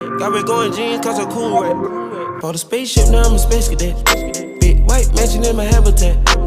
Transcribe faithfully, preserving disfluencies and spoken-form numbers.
Got me going jeans cause I'm cool, right? Bought a spaceship, now I'm a space cadet. Big white mansion in my habitat.